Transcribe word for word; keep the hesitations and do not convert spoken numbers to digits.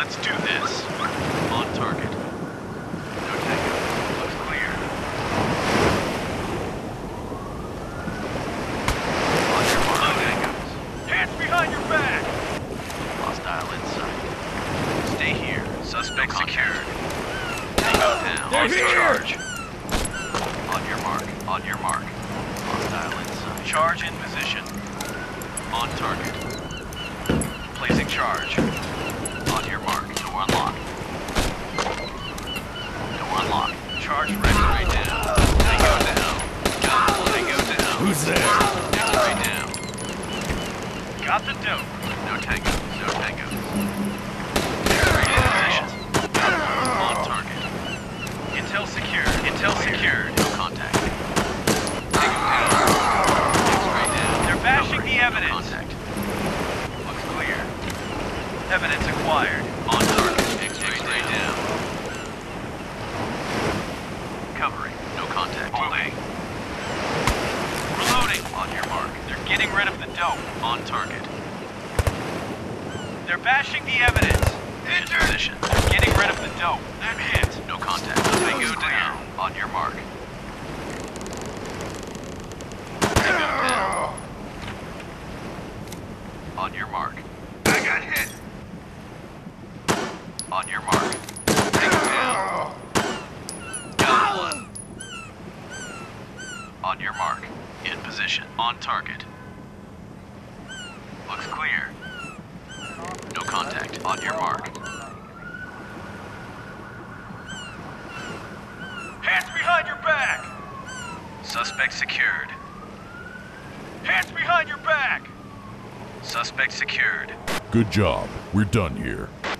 Let's do this. On target. No tango. Looks clear. On your mark. No tangos. Hands behind your back! Hostile in sight. Stay here. Suspect secured. Tango down. They're On here. charge. On your mark. On your mark. Hostile in sight. Charge in position. On target. Placing charge. On your mark. Door unlocked. Door unlocked. Charge X-ray down. Tango down. Tango down. Who's there? X-ray down. Got the dope. No tango. No tango. X-ray in position. On target. Intel secured. Intel secured. No contact. Tango down. X-ray down. They're bashing the evidence. No contact. Looks clear. Evidence acquired. On target. X-ray down. Covering. No contact. Moving. Reloading. On your mark. They're getting rid of the dope. On target. They're bashing the evidence. In position. They're getting rid of the dope. I'm hit. No contact. Tango down. On your mark. Tango down. On your mark. I got hit. On your mark. Tango down. Got one. On your mark. In position. On target. Looks clear. No contact. On your mark. Hands behind your back! Suspect secured. Hands behind your back! Suspect secured. Good job. We're done here.